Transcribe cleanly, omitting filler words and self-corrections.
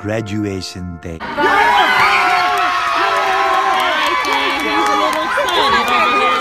graduation day. I think he's a little excited over here.